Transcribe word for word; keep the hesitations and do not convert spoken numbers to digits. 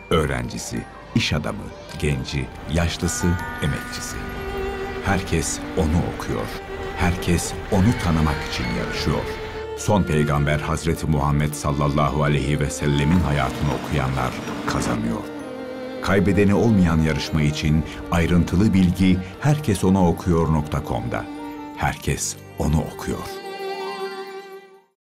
Öğrencisi, iş adamı, genci, yaşlısı, emekçisi. Herkes onu okuyor. Herkes onu tanımak için yarışıyor. Son peygamber Hazreti Muhammed sallallahu aleyhi ve sellemin hayatını okuyanlar kazanıyor. Kaybedeni olmayan yarışma için ayrıntılı bilgi herkes onu okuyor nokta com'da. Herkes onu okuyor.